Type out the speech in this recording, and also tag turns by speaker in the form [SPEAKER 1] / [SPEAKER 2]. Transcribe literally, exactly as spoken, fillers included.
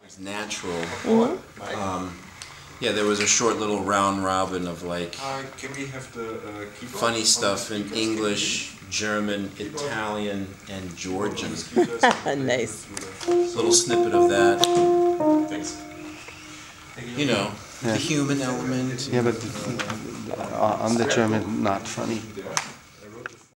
[SPEAKER 1] It's natural. Mm-hmm. um, yeah, there was a short little round robin of like
[SPEAKER 2] uh, can we have the, uh,
[SPEAKER 1] funny stuff in English, German, Italian, and Georgian.
[SPEAKER 3] Nice.
[SPEAKER 1] Little snippet of that.
[SPEAKER 2] Thanks.
[SPEAKER 1] You know,
[SPEAKER 4] yeah.
[SPEAKER 1] the human element.
[SPEAKER 4] Yeah, but uh, on the German, not funny.